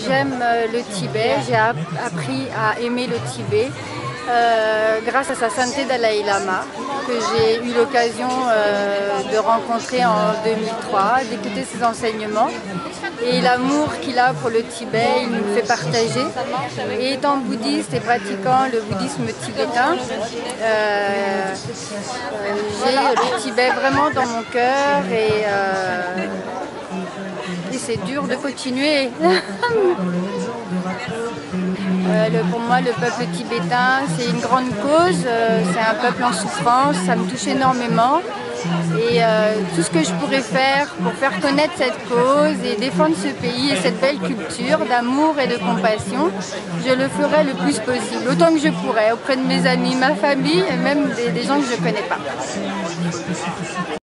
j'aime le Tibet, j'ai appris à aimer le Tibet grâce à sa sainteté Dalai Lama, que j'ai eu l'occasion de rencontrer en 2003, d'écouter ses enseignements. Et l'amour qu'il a pour le Tibet, il nous fait partager. Et étant bouddhiste et pratiquant le bouddhisme tibétain, j'ai le Tibet vraiment dans mon cœur et c'est dur de continuer. Pour moi, le peuple tibétain, c'est une grande cause, c'est un peuple en souffrance, ça me touche énormément. Et tout ce que je pourrais faire pour faire connaître cette cause et défendre ce pays et cette belle culture d'amour et de compassion, je le ferai le plus possible, autant que je pourrai, auprès de mes amis, ma famille et même des gens que je ne connais pas.